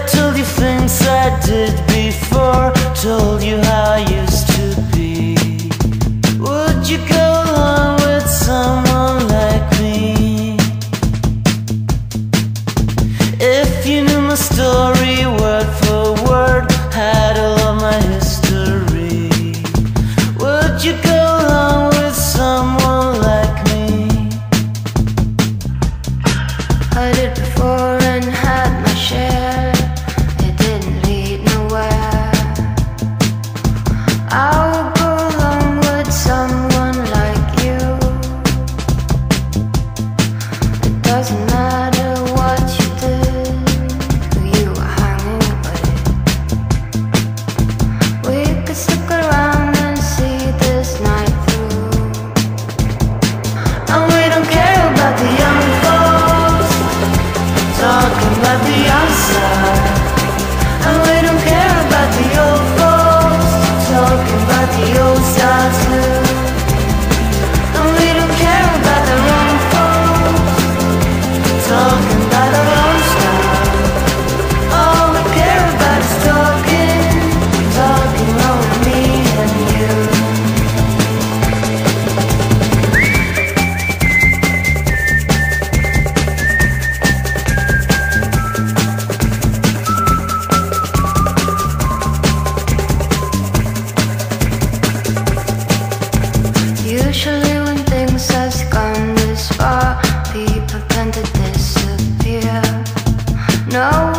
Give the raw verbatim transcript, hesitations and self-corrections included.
told you things I did before, told you how I used to be. Would you go along with someone like me? If you knew my story word for word, had all of my history, would you go along with someone like me? I did before and had my share. It didn't lead nowhere. I would go along with someone like you. It doesn't matter what you did, who you were hanging with. We could stick around and see this night through. And we don't care about the young folks talking about the outside, and we don't care about the old folks talking about the old style too. And we don't care about the wrong folks talking about our own style. All we care about is talking, talking over me and you. Usually when things have gone this far, people tend to disappear. No